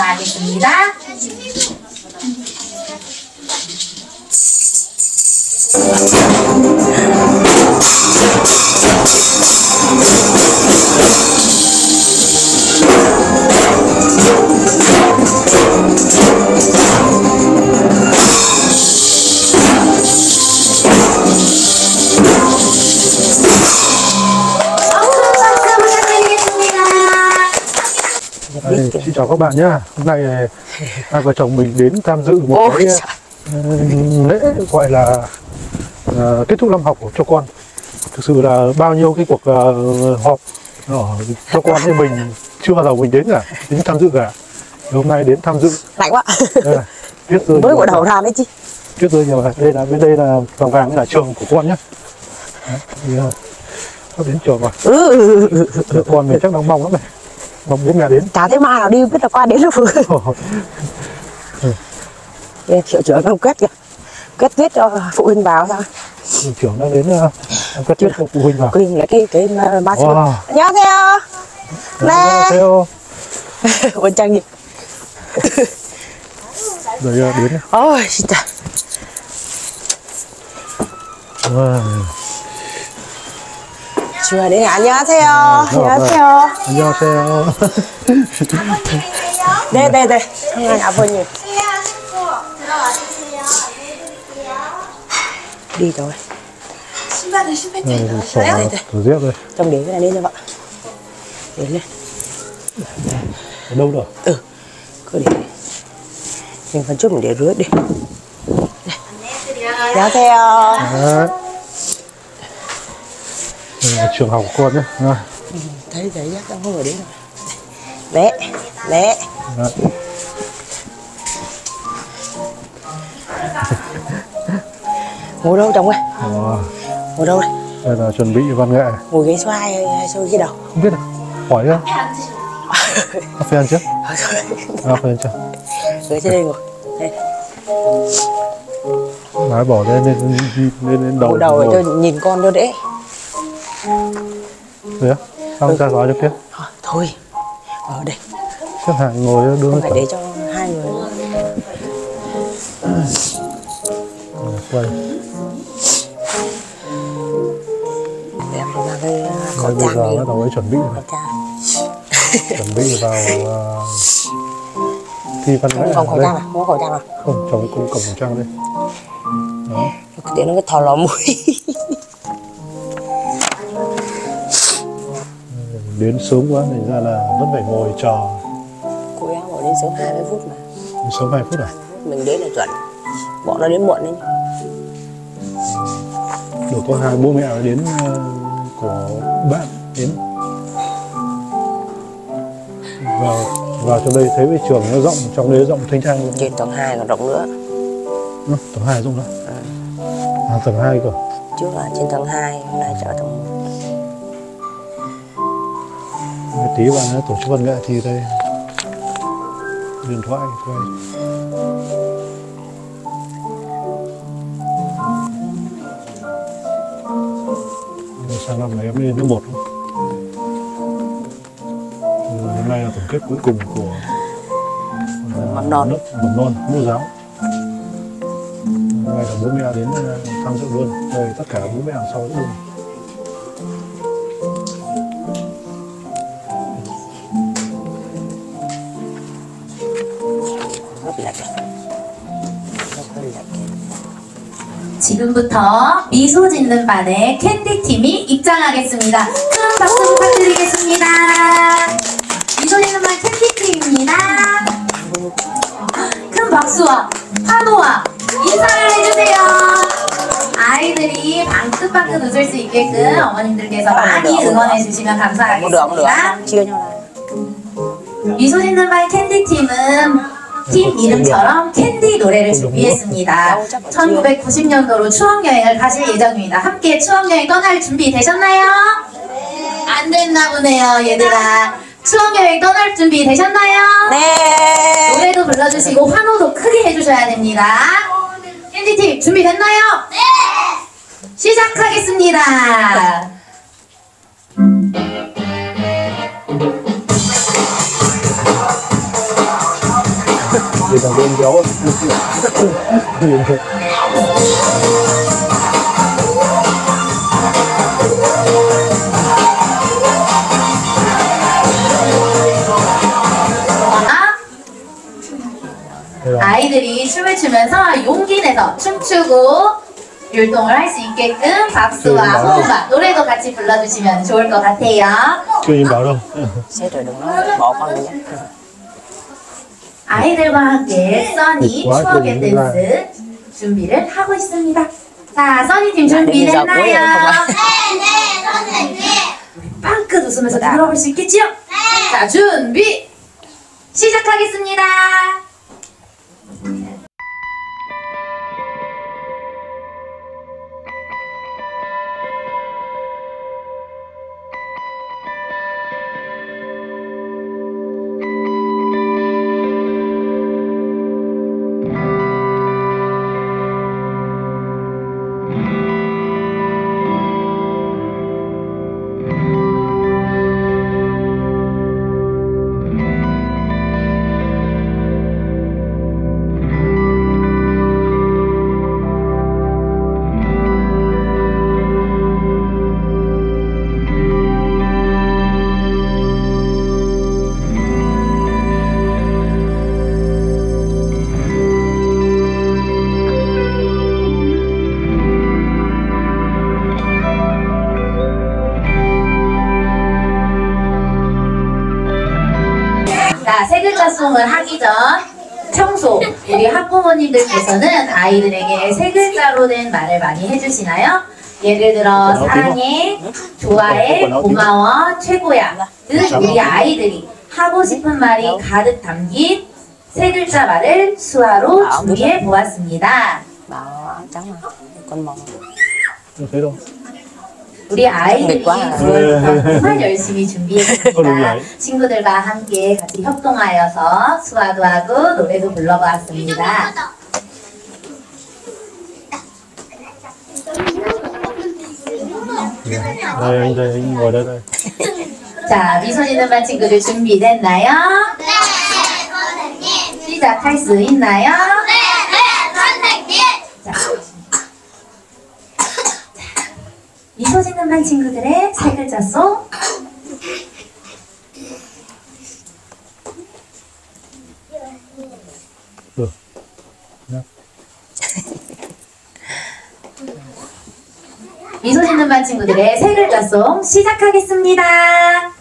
감사하겠습니다. Xin chào các bạn nhé. Hôm nay hai vợ chồng mình đến tham dự một cái lễ gọi là kết thúc năm học cho con. Thực sự là bao nhiêu cái cuộc họp cho con thì mình chưa bao giờ mình đến cả, đến tham dự cả. Hôm nay đến tham dự. Lạnh quá. Tuyết rơi. Mới của đầu ra đấy chứ. Tuyết rơi nhiều này. Đây là bên đây là vàng vàng, đây là trường của con nhé. Sắp đến trường rồi. Con mình chắc đang mong lắm này. Mong bố mẹ đến. Chả thấy ma nào đi, biết là qua đến lúc hiệu trưởng ông kết kìa, kết viết cho phụ huynh vào sao? Hiệu trưởng đang đến kết viết cho phụ huynh vào. Quên là cái ba số. 안녕하세요. 안녕하세요. 원장님. Rồi đến. Ôi, 진짜. 주아, 네, 안녕하세요. 안녕하세요. 안녕하세요. 네네네. 상한 아버님. đi rồi. 신발은 신발 잘 나왔어요? Rồi dép đây. Trong để cái này lên cho bạn. Để lên. Ở đâu rồi? Cứ để. Nhưng phần trước mình để rưới đi. 안녕하세요. Trường học của con nhé. Thấy giấy nhá, không ở đấy đâu. Lẹ, lẹ. Ngồi đâu chồng ơi? Ngồi đâu đây? Đây là chuẩn bị văn nghệ. Ngồi ghế xoa hay xoay ghế đầu? Không biết đâu. Hỏi ra. Cà phê ăn chưa? Cà phê ăn chưa? Ngồi trên đây ngồi. Đây. Má bỏ lên đầu. Ngồi đầu cho nhìn con cho dễ. Đấy á? Xong ra gói cho kia. Thôi, ở đây. Xếp hàng ngồi đưa. Phải để cho hai người. Quay. Em mang cái khẩu Bây trang giờ đi. bắt đầu chuẩn bị rồi. Chuẩn bị vào thi văn nghệ. Không khẩu trang à? Không có khẩu trang à? Không, chồng cũng cầm khẩu trang đây. Đó. Để nó cái thò lò mũi. Đến sớm quá thành ra là vẫn phải ngồi chờ. Cô em bảo đến sớm 20 phút mà. Đến sớm 20 phút à? Mình đến là chuẩn. Bọn nó đến muộn đấy. Được có hai bố mẹ đến của bạn đến vào trong đây thấy cái trường nó rộng, trong đấy rộng thanh thang luôn. Trên tầng 2 còn rộng nữa. Tầng 2 rộng đó. Tầng 2 cơ. Trước là trên tầng 2, hôm nay trở tầng 1. Tí bạn tổ chức văn nghệ thì đây điện thoại quay. Sang năm này em lên lớp 1 không? Hôm nay là tổng kết cuối cùng của mầm non, lớp mầm non mẫu giáo. Hôm nay là bố mẹ đến tham dự luôn. Đây tất cả bố mẹ đằng sau rất đông. 지금부터 미소 짓는 반의 캔디 팀이 입장하겠습니다. 큰 박수 부탁드리겠습니다. 미소 짓는 반 캔디 팀입니다. 큰 박수와 환호와 인사를 해주세요. 아이들이 방긋방긋 웃을 수 있게끔 어머님들께서 많이 응원해 주시면 감사하겠습니다. 미소 짓는 반 캔디 팀은 팀 이름처럼 캔디 노래를 준비했습니다. 1990년도로 추억여행을 가실 예정입니다. 함께 추억여행 떠날 준비 되셨나요? 안 됐나 보네요, 얘들아. 추억여행 떠날 준비 되셨나요? 네. 노래도 불러주시고 환호도 크게 해주셔야 됩니다. 캔디팀 준비됐나요? 네! 시작하겠습니다. Thì thằng bên béo. 아이들이 춤을 추면서 용기 내서 춤추고 율동을 할 수 있게끔 박수와 호흡과 노래도 같이 불러주시면 좋을 것 같아요. Chưa nhìn bảo đâu. Xếp rồi đừng nói bỏ con đi nhé. 아이들과 함께 써니 추억의 댄스 준비를 하고 있습니다. 자, 써니팀 준비됐나요? 네, 선생님. 빵긋 웃으면서 들어볼 수 있겠지요? 자, 준비! 시작하겠습니다. 자, 세 글자 송을 하기 전 평소 우리 학부모님들께서는 아이들에게 세 글자로 된 말을 많이 해주시나요? 예를 들어 사랑해, 좋아해, 고마워, 최고야 등 우리 아이들이 하고 싶은 말이 가득 담긴 세 글자 말을 수화로 준비해 보았습니다. Bảo trắng mà. Con mong. Không thấy đâu. 우리 아이들이 네. 정말 열심히 준비했습니다. 친구들과 함께 같이 협동하여서 수화도 하고 노래도 불러보았습니다. Đây anh ngồi đây đây. 자, 미소 짓는 반 친구들 준비됐나요? 네, 선생님. 시작할 수 있나요? 네, 선생님. 자, 미소 짓는 반 친구들의 세 글자 송 Được. Nhá. 미소 짓는 반 친구들의 세 글자 송 시작하겠습니다.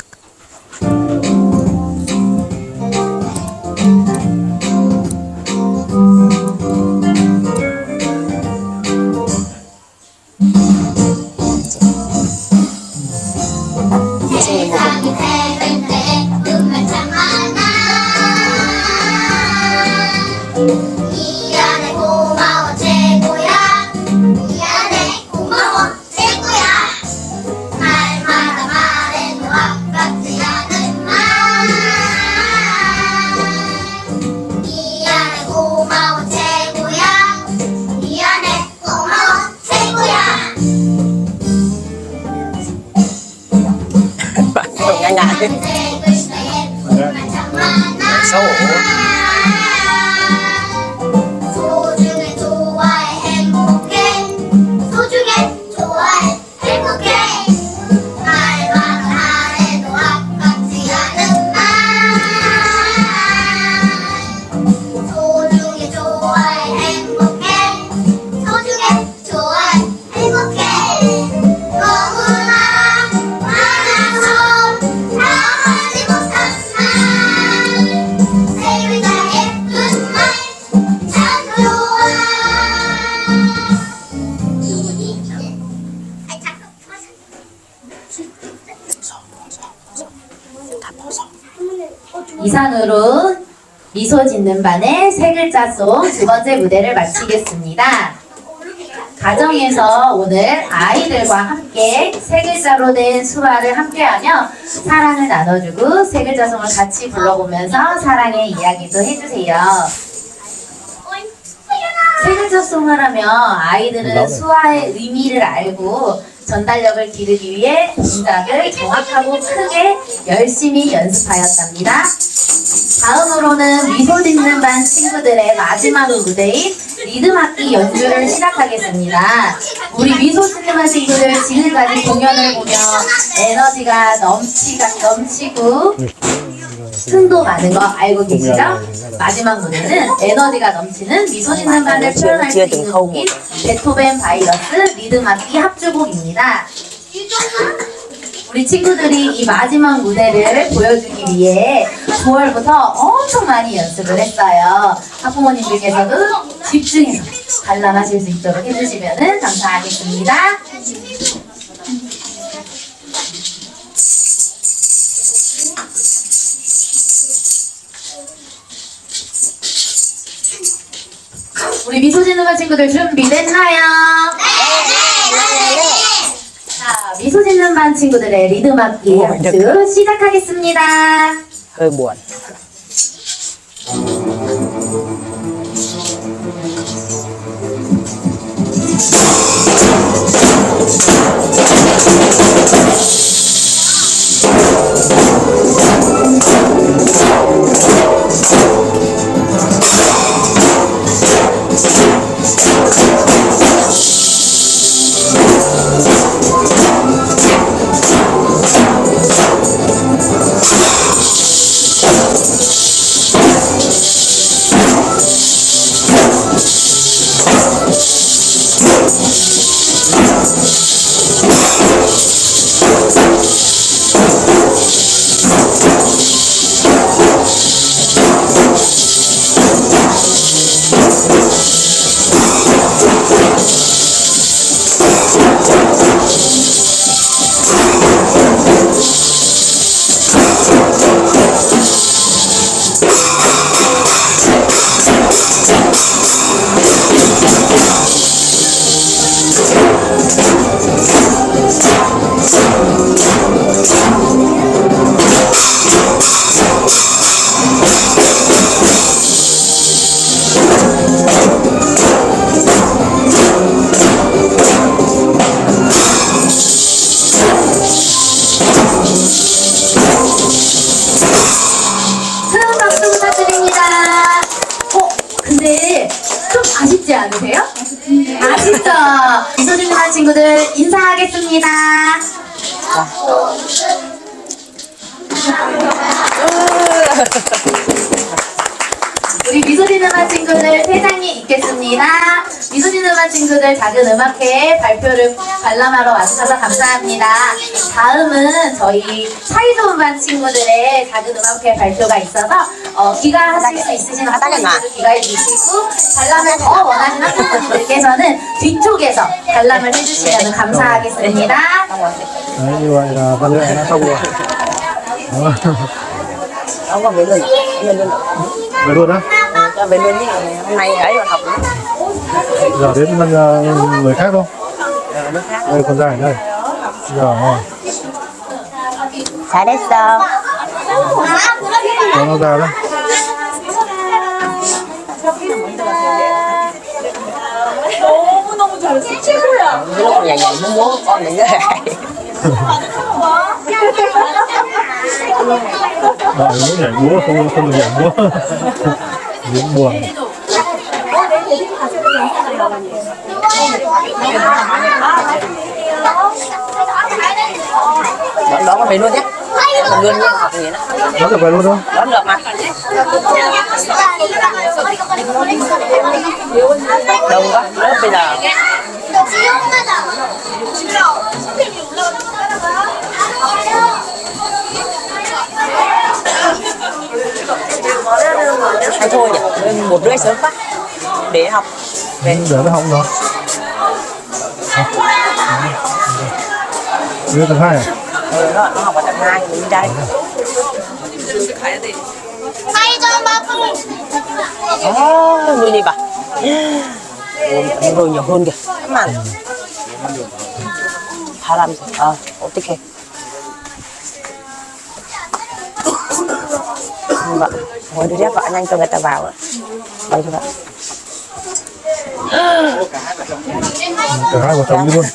세상이 밝을 때 눈물 참 많아. 미안해 고마워 최고야. 미안해 고마워 최고야. 말마다 말해도 아깝지 않은 말. 미안해 고마워 최고야. 미안해 고마워 최고야. Ngại ngại. Xấu hổ. 소중해 좋아해 행복해. 소중해 좋아해 행복해. 말마다 말해도 아깝지 않은 말. 소중해 좋아해 행복해. 소중해 좋아해 행복해. 너무나 많아서 다 하지 못한 말. 세 글자 예쁜 말 참 좋아. 다 벗어. 이상으로 미소 짓는 반의 세 글자 송 두 번째 무대를 마치겠습니다. 가정에서 오늘 아이들과 함께 세 글자로 된 수화를 함께하며 사랑을 나눠주고 세 글자 송을 같이 불러보면서 사랑의 이야기도 해주세요. 어이, 소연아. 세 글자 송을 하면 아이들은 수화의 의미를 알고 전달력을 기르기 위해 동작을 정확하고 크게 열심히 연습하였답니다. 다음으로는 미소 짓는 반 친구들의 마지막 무대인 리듬악기 연주를 시작하겠습니다. 우리 미소 짓는 반 친구들 지금까지 공연을 보며 에너지가 넘치고 흥도 많은 거 알고 계시죠? 마지막 무대는 에너지가 넘치는 미소 짓는 반을 표현할 수 있는 곡인 베토벤 바이러스 리듬악기 합주곡입니다. 우리 친구들이 이 마지막 무대를 보여주기 위해 9월부터 엄청 많이 연습을 했어요. 학부모님들께서도 집중해서 관람하실 수 있도록 해주시면 감사하겠습니다. 우리 미소 짓는 반 친구들 준비됐나요? 자, 미소 짓는 반 친구들의 리듬악기 합주 시작하겠습니다. hơi buồn. 아쉽지 않으세요? 아쉽죠? 미소 짓는 반 친구들 인사하겠습니다. 우리 미소 짓는 반 친구들 회장이 있겠습니다. 미소 짓는 반 친구들 작은 음악회 발표를 관람하러 와주셔서 감사합니다. 다음은 저희 사이좋은 반 친구들의 작은 음악회 발표가 있어서 귀가하실 수 있으신 학부모님들 귀가해 주시고 관람을 더 원하시는 학부모님들께서는 뒤쪽에서 관람을 해주시면 감사하겠습니다. Đấy, như vậy là văn nghệ đã xong rồi. Ông có về luôn à? Về luôn à? Về luôn á? Cho về luôn đi. Hôm nay ấy còn học nữa. Giờ đến người khác không? Đây con dài đây. Rồi. 잘했어. Cho nó ra đây. 너무너무 잘했어. 최고야. Lúc mà dạy muốn con mình nữa. Rồi, muốn nhảy múa không được nhảy múa. Diễn buồn. Đón con về luôn nhé. Mình luôn nhé, học gì đó. Nó được về luôn không? Đón được mà. Đông quá, lớp bây giờ. Hay thôi nhỉ, 1:30 sớm quá. Để học. Để nó học rồi. Đưa tầng 2 à? Nó học ở tầng 2, mình đi đây. Nuôi đi bà. Rồi nhiều hơn kìa. Các bạn. 바람. 어떡해. Ngồi đưa rác vợ nhanh cho người ta vào. Đây cho bạn. Cả hai vợ chồng đi luôn.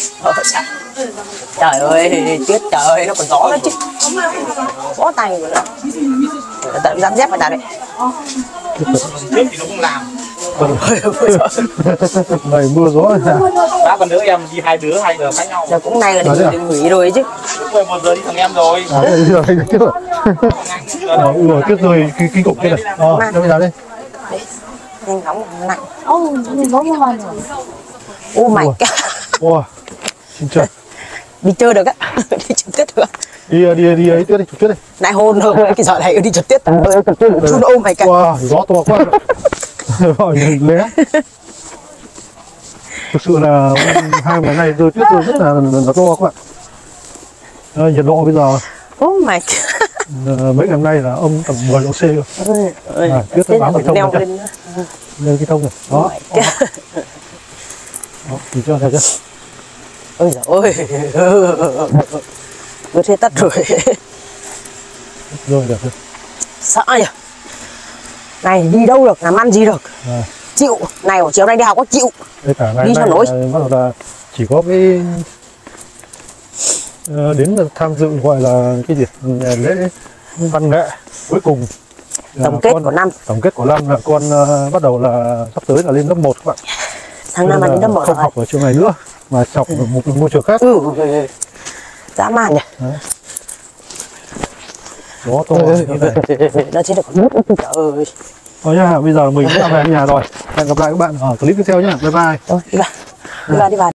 Trời ơi, tuyết trời ơi, nó còn gió nữa chứ. Bó tay rồi đó. Tận dám dép vào đây. Trước thì nó không làm. Này mưa gió là Ba con đứa em đi hai đứa khác nhau. Giờ cũng nay là định nghỉ rồi chứ. Lúc 11 giờ đi thằng em rồi. đây giờ đây tiếp rồi. Rồi tiếp rồi kinh khủng kia này. Cho bây giờ đây. Nhanh nóng lạnh. Oh my god. Wow. Xin chào. Đi chơi được á. Đi chụp tiết được. Đi ấy tuyết đi, chụp tuyết đi. Lại hôn rồi cái giỏ này đi chụp tiết. Chun ôm mày cả. Wow, gió to quá. Rồi lé. Thực sự là hai ngày này rơi tuyết rất là to các bạn. Nhiệt độ bây giờ Oh my god. mấy ngày hôm nay là âm tầm 10 độ C cơ. Tuyết nó bám vào trong rồi chứ. Lên cái thông rồi. Đó. Đó, nhìn cho thấy chưa? Ôi giời ơi. Vượt hết tắt rồi. Rồi được rồi. Sợ nhỉ. Này đi đâu được, làm ăn gì được. Chịu. Này chiều nay đi học có chịu. Đây cả ngày Đi cho nổi. bắt đầu là chỉ có cái đến tham dự gọi là cái gì lễ văn nghệ cuối cùng. Tổng kết của năm. Tổng kết của năm là con bắt đầu là sắp tới là lên lớp 1 các bạn. Tháng năm mà đến lớp 1 không rồi. học ở trường này nữa mà học ở một môi trường khác. Dã man nhỉ. Đó to như này. Nó chỉ được nước trời ơi. Thôi nhá, bây giờ mình đã về nhà rồi. Hẹn gặp lại các bạn ở clip tiếp theo nhá. Bye bye. Thôi đi vào. Đi vào.